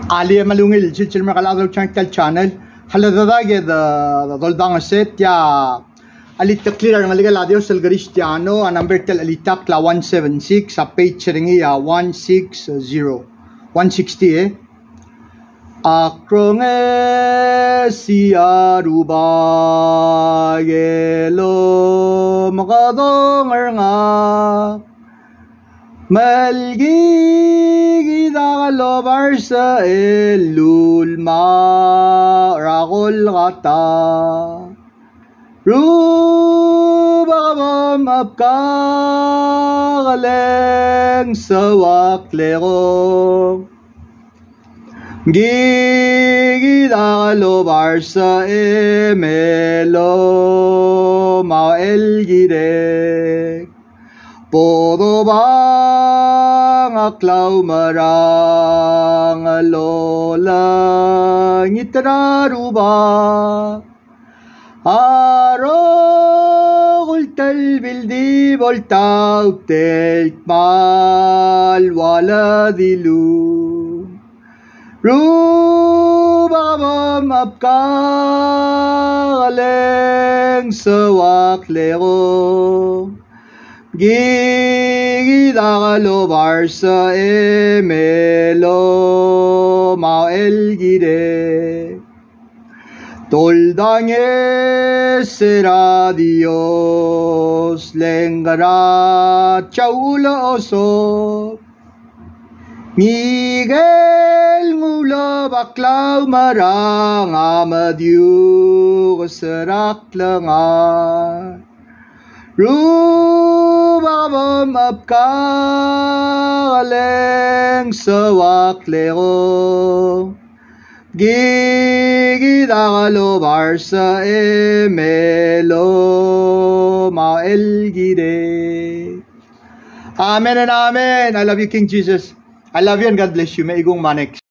Ali malungil chilchil makalado channel haladage the doldang set ya alita clear ng liga ladio sel Cristiano a number tel alita kla 176 sa page ringi ya 160 akronge siaruba yelo makadongar nga malgigidakalo barsa elulma rakol kata rubakabam apkakaleng sawaklero gigidakalo barsa emelo maelgirek Podo bang aklaw marang alola ngitraruba aro gultal bildi voltaw tel mal wala dilu ruba bam apkaleng sawaklero gigidakalo barsa emelo maelgire toldange será Dios lengara chaula oso Miguel ngula baklaw marang amadyu serak lengar Rubabam apkaleng sawaklero gigidakalo barsa emelo maelgire. Amen and amen. I love you, King Jesus. I love you and God bless you. May igong manik.